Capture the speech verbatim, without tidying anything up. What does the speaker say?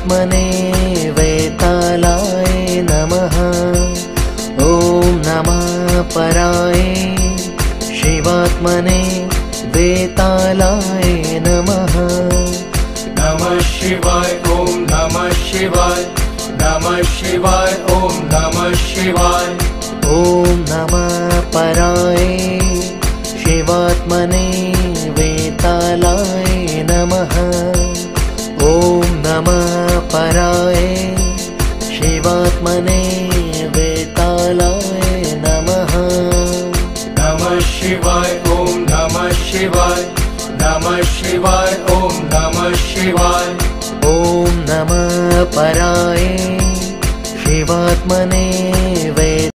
शिवात्मने वेतालाय नमः। ॐ नमः पराय शिवात्मने वेतालाय नमः। नमः शिवाय ॐ नमः शिवाय नमः शिवाय ॐ नमः शिवाय। ॐ नमः पराय शिवात्मने वेतालाय नमः। ॐ नमः पराय शिवात्मने वेतालाय नमः। नमः शिवाय ॐ नमः शिवाय नमः शिवाय ॐ नमः शिवाय। ॐ नमः पराय शिवात्मने वे